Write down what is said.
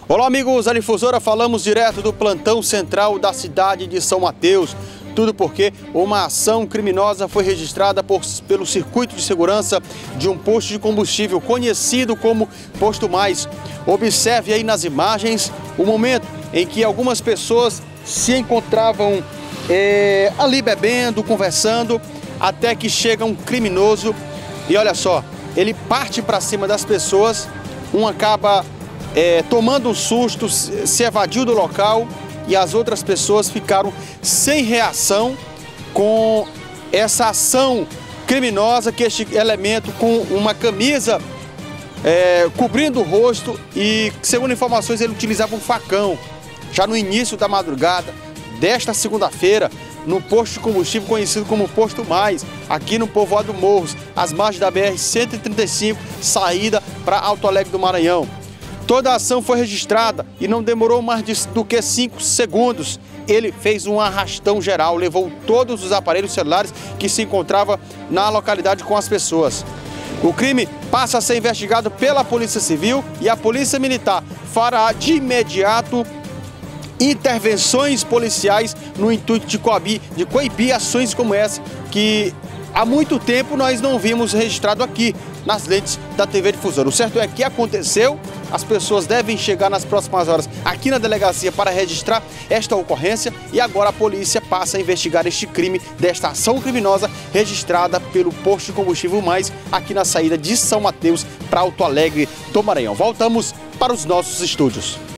Olá amigos da Difusora, falamos direto do plantão central da cidade de São Mateus. Tudo porque uma ação criminosa foi registrada pelo circuito de segurança de um posto de combustível conhecido como Posto Mais. Observe aí nas imagens o momento em que algumas pessoas se encontravam ali bebendo, conversando, até que chega um criminoso e olha só, ele parte para cima das pessoas, um acaba tomando um susto, se evadiu do local e as outras pessoas ficaram sem reação com essa ação criminosa que este elemento com uma camisa cobrindo o rosto e, segundo informações, ele utilizava um facão. Já no início da madrugada desta segunda-feira, no posto de combustível conhecido como Posto Mais, aqui no povoado Morros, às margens da BR-135, saída para Alto Alegre do Maranhão. Toda a ação foi registrada e não demorou mais do que 5 segundos. Ele fez um arrastão geral, levou todos os aparelhos celulares que se encontravam na localidade com as pessoas. O crime passa a ser investigado pela Polícia Civil e a Polícia Militar fará de imediato intervenções policiais no intuito de coibir ações como essa que há muito tempo nós não vimos registrado aqui nas lentes da TV Difusora. O certo é que aconteceu, as pessoas devem chegar nas próximas horas aqui na delegacia para registrar esta ocorrência e agora a polícia passa a investigar este crime, desta ação criminosa registrada pelo posto de combustível Mais aqui na saída de São Mateus para Alto Alegre do Maranhão. Voltamos para os nossos estúdios.